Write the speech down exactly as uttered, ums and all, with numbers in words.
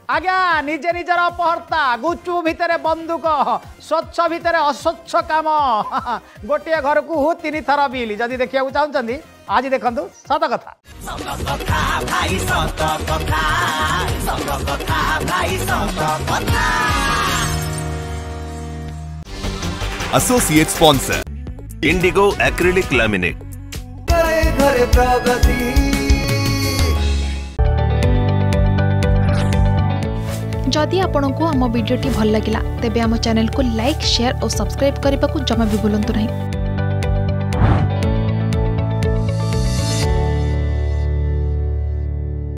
आज्ञा निजे निजर अपहर्ता गुचु भितर बंदूक स्वच्छ भितर अस्वच्छ काम गोटे घर को हूँ तीन थर बिल जदि देखा चाहते आज देखु सत कथा associate sponsor Indigo acrylic laminate घरे प्रगति। जदि आपंक आम भिडी भल लगा तेब आम चैनल को लाइक शेयर और सब्सक्राइब करने को जमा भी भूलु नहीं।